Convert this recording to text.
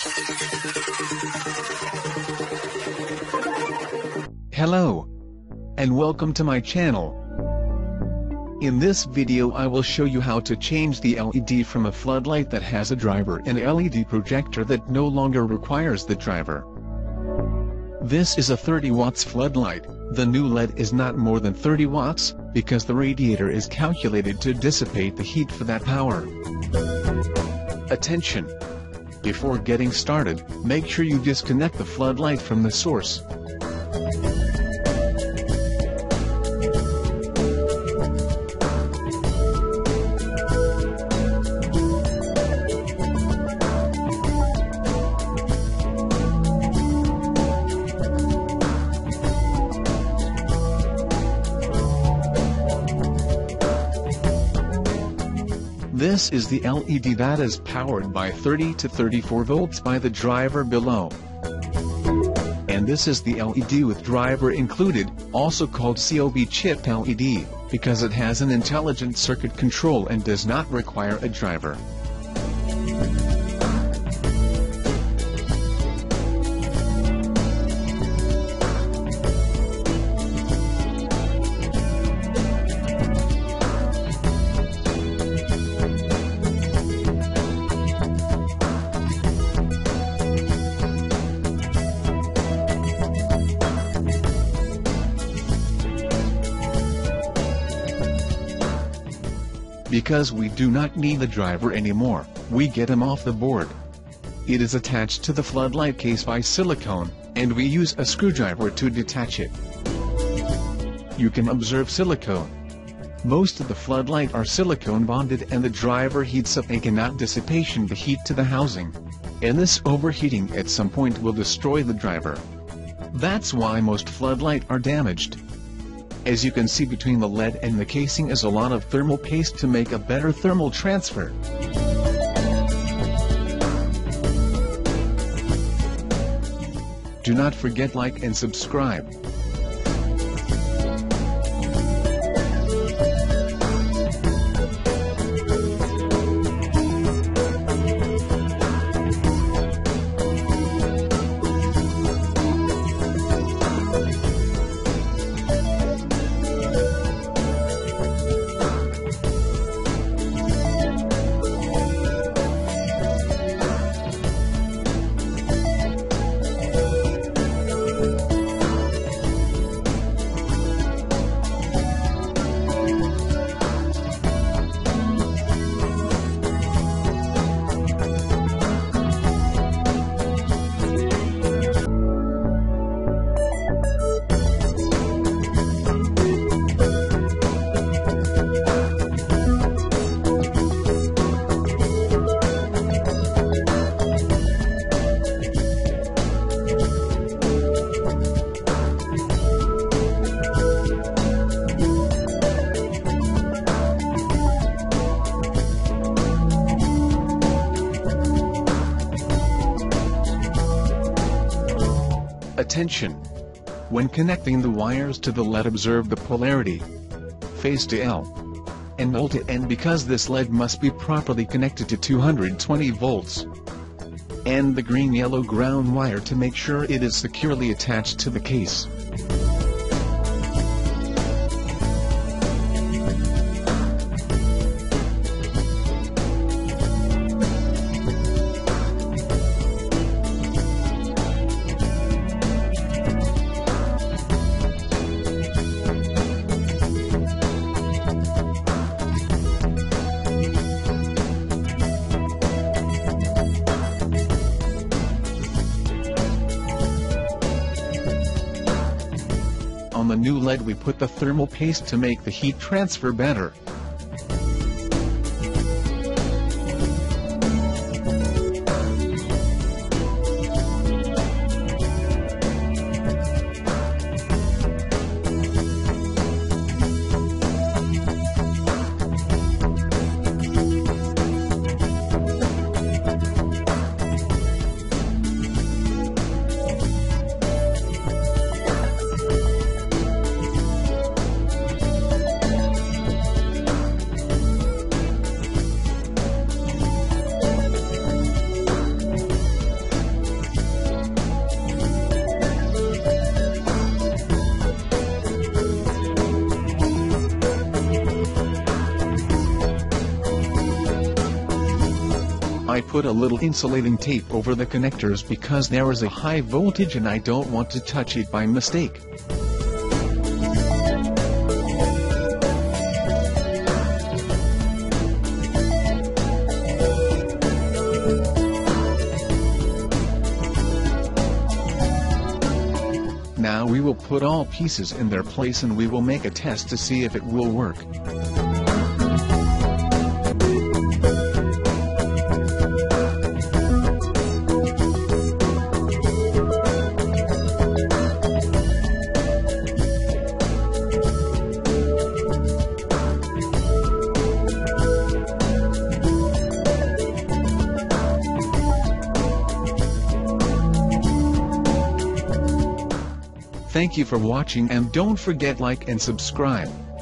Hello, and welcome to my channel. In this video I will show you how to change the LED from a floodlight that has a driver and LED projector that no longer requires the driver. This is a 30 watts floodlight. The new LED is not more than 30 watts, because the radiator is calculated to dissipate the heat for that power. Attention! Before getting started, make sure you disconnect the floodlight from the source. This is the LED that is powered by 30 to 34 volts by the driver below. And this is the LED with driver included, also called COB Chip LED, because it has an intelligent circuit control and does not require a driver. Because we do not need the driver anymore, we get him off the board. It is attached to the floodlight case by silicone, and we use a screwdriver to detach it. You can observe silicone. Most of the floodlight are silicone bonded and the driver heats up and cannot dissipation the heat to the housing. And this overheating at some point will destroy the driver. That's why most floodlight are damaged. As you can see, between the LED and the casing is a lot of thermal paste to make a better thermal transfer. Do not forget like and subscribe. Attention! When connecting the wires to the LED, observe the polarity, phase to L, and volt to N, because this LED must be properly connected to 220 volts. And the green-yellow ground wire to make sure it is securely attached to the case. On the new LED we put the thermal paste to make the heat transfer better. put a little insulating tape over the connectors because there is a high voltage and I don't want to touch it by mistake. Now we will put all pieces in their place and we will make a test to see if it will work. Thank you for watching and don't forget like and subscribe.